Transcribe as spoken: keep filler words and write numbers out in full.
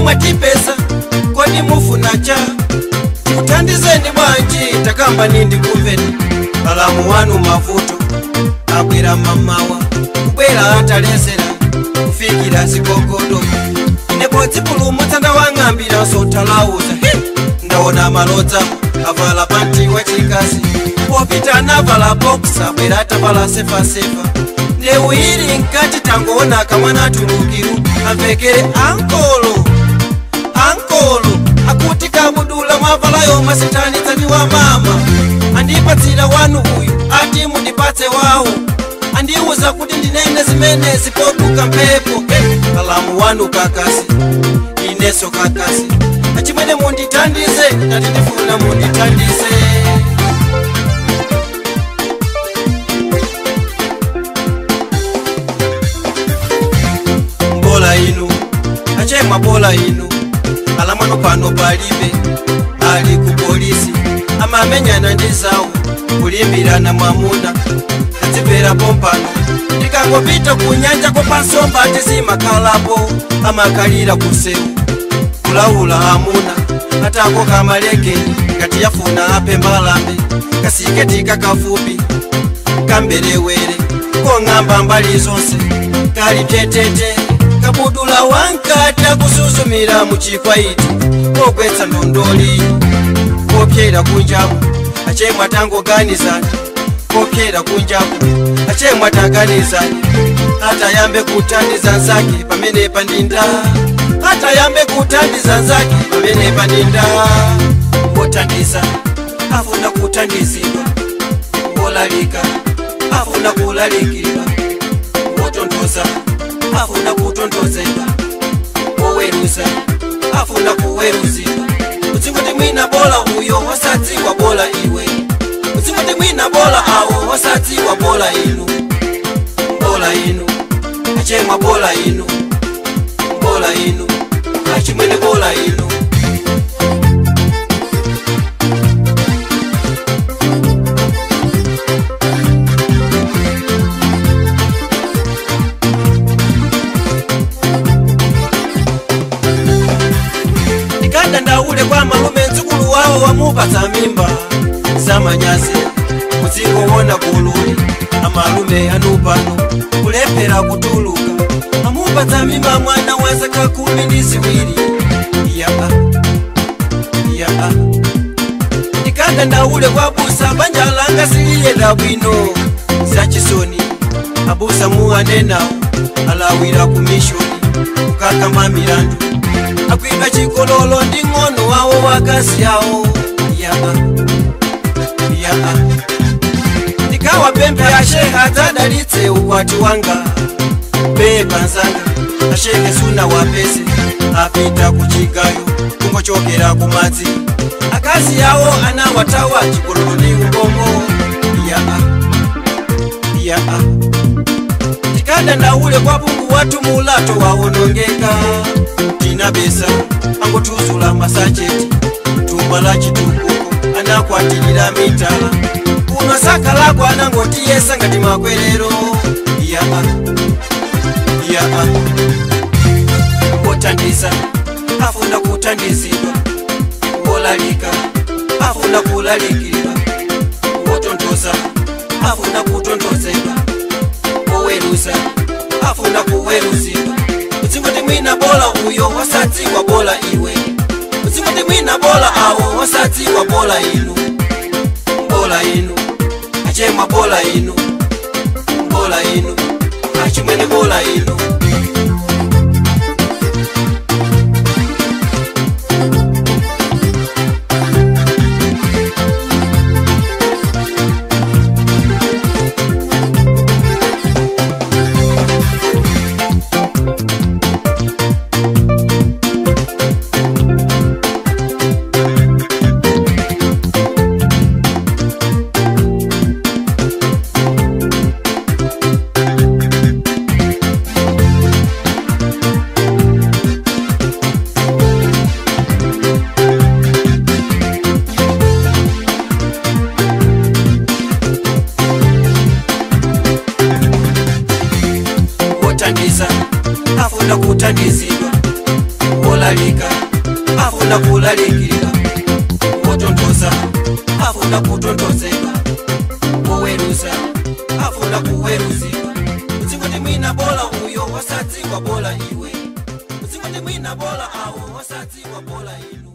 mwatipesa kodi mufuna cha mutandizeni bwanji takamba nindi kumveni alamu wanu mavuto akwera mamawa kubwera atalesera kufikira zikogodo nebo zipulumutsa ndawang'ambira sotalauza ndawona malodza avala panti wachikazi popita navala boksa bwera atavala sefasefa neuiri nkati tangoona kamwana atulukiru amvekere ankolo ankolo akuti kabudula mwavalayo masitani tani wa mama andipatsira wanu uyu ati mundipatse wawo andiuza kuti ndinene zimene zipotuka mpepo alamu wanu kakasi ineso kakasi achimwene munditandize nati ndifuna munditandize bola inu achemwa bola inu alamwano pano palibe ali ku polisi amamenyana ndizawo kulimbirana mwamuna azipera pompano ndikangopita kunyanja kopansomba tizimakalapo amakalira kusewu kulaula amuna atako kamalekeni kati yafuna ape mbalambe kasiketi kakafupi kamberewere kong'amba mbali zonse kali tetete kabudula wankata kusuzumira muchikwaiti kokwetsa ndondoli kopyera kunjabu achemwa tangoganizani kopyera kunjabu achemwa taganizani hata yambe kutandiza nzake pamene pandinda hata yambe kutandiza nzake pamene pandinda kotandiza afuna kutandizidwa kolalika afuna kulalikirwa kotontoza afuna kutontozedwa koweruza afuna kuweruzidwa utsingoti mwina bola uyo wasadziwa bola iwe utsingoti mwina bola awo wasadziwa bola inu bola inu achemwa bola inu bola inu achimwene bola inu ndaule kwa malume nzukulu wawo wamupatsa mimba zamanyazi muzingoona kululi amalume anupano kulepera kutuluka amupatsa mimba mwana wa zaka kumi ndi ziwiri yaa yaa ndikanda ndaule kwa busa banja langa siliyenda bwino zachisoni abusa muwanenawo alawira ku mishoni kukakamba milandu akwika chikololo ndi ng'ono wawo wakasi yawo yaa yaa ndikawa pembe ashehe atadalitse ukwati wanga pepa nzanga ashehe suna wapese apita kuchigayo kungochokera kumadzi akazi yawo anawatawa chikololo ndi ubongo yaa yaa ndikanda ndaule kwa bungu watu mulato wawonongeka tinabesa angotuzula masacheti tumala chitukuko anakwatilira mitala kuno saka lako anangotiyesa ngati makwerero yaa yaa kotandiza afuna kutandizidwa kolalika afuna kulalikiridwa kotontoza afuna kutontozedwa koweruza afuna kuweruzidwa utsingoti mwina bola uyo wasadziwa bola iwe utsingoti mwina bola awo wasadziwa bola inu bola inu achemwa bola inu bola inu achimwene bola inu kutandizidwa bola kulalika afuna kulalikilika wotontosa afuna kutontoseka wowerusa afuna kuweruzika utsingoti mwina bola uyo wasadziwa bola iwe utsingoti mwina bola awo wasadziwa bola inu